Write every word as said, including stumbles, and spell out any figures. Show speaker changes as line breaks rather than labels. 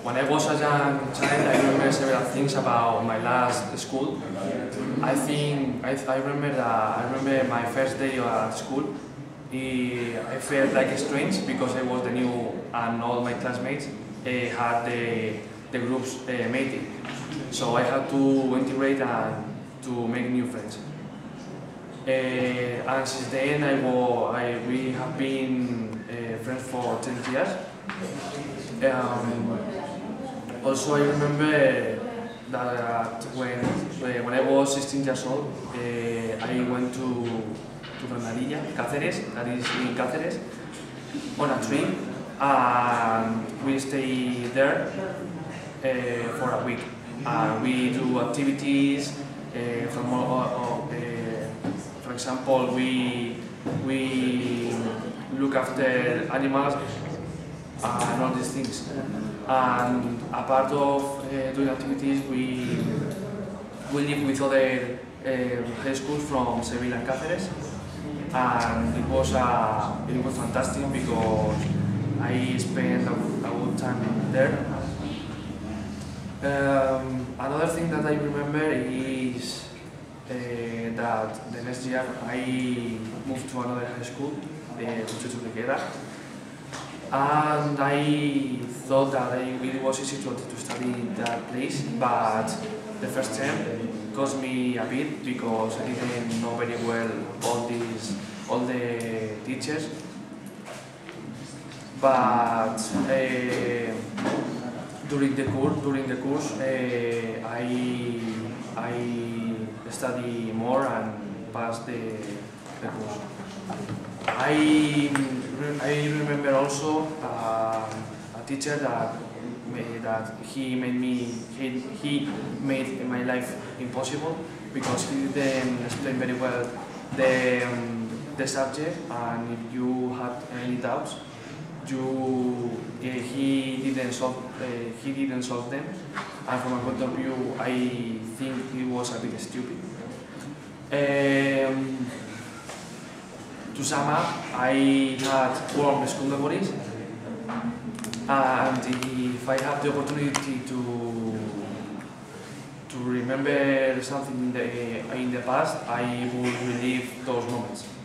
when I was a young child, I remember several things about my last school. I think I, I remember that I remember my first day at school. I felt like strange because I was the new and all my classmates uh, had the, the groups uh, mating. So I had to integrate and to make new friends. Uh, and since then I, was, I we have been uh, friends for ten years. Um, also I remember that when, when I was sixteen years old, uh, I went to to Granadilla, Cáceres, that is in Cáceres, on a trip, and we stay there uh, for a week. Uh, we do activities, uh, from, uh, uh, for example, we, we look after animals and all these things. And a part of uh, doing activities, we, we live with other uh, high schools from Seville and Cáceres. And it was uh, it was fantastic because I spent a, a good time there. Um, another thing that I remember is uh, that the next year I moved to another high school, the Chuchuliquera, and I thought that I, it was easy to, to study in that place, but the first term cost me a bit because I didn't know very well all these, all the teachers. But uh, during the course, during the course, uh, I I study more and pass the, the course. I I remember also uh, a teacher that. that he made me he, he made my life impossible because he didn't explain very well the um, the subject, and if you had any doubts, you uh, he didn't solve uh, he didn't solve them, and from my point of view, I think he was a bit stupid. Um, to sum up, I had warm school memories. And if I have the opportunity to to remember something in the in the past, I will relive those moments.